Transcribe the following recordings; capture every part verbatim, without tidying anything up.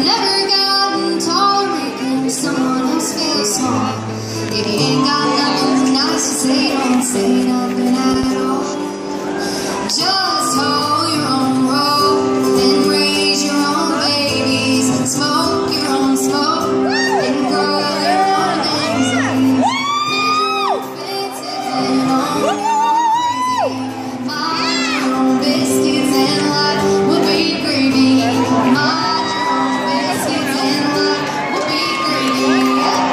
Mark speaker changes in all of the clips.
Speaker 1: never gotten taller, making someone else feel small. If you ain't got nothing nice to say, don't say nothing at all. Just hold your own rope and raise your own babies and smoke your own smoke and grow your own daisies. Build your own fences and own your own crazy. Mind your own biscuits and life will be gravy. Mind your own biscuits and life will be gravy.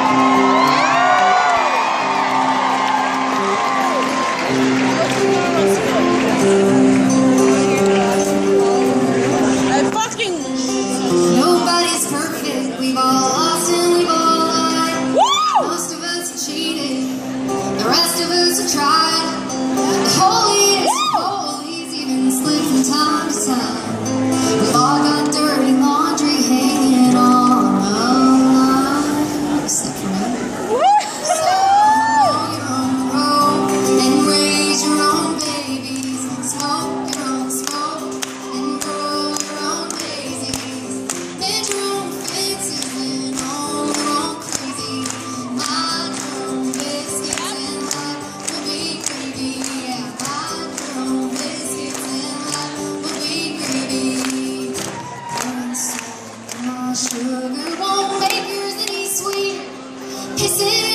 Speaker 1: Nobody's perfect, we've all lost and we've all lied. Woo! Most of us have cheated, the rest of us have tried. The holiest of holies even slip from time to time. We've all got dirty laundry hanging on the line, except for me. So hold your own rope and raise your own babies, smoke your own smoke and grow your own daisies. Build your own fences and own your own crazy. Mind your own biscuits and life will be gravy. Yeah, mind your own biscuits and life will be gravy. One salt, my sugar won't make yours any sweeter. Kiss it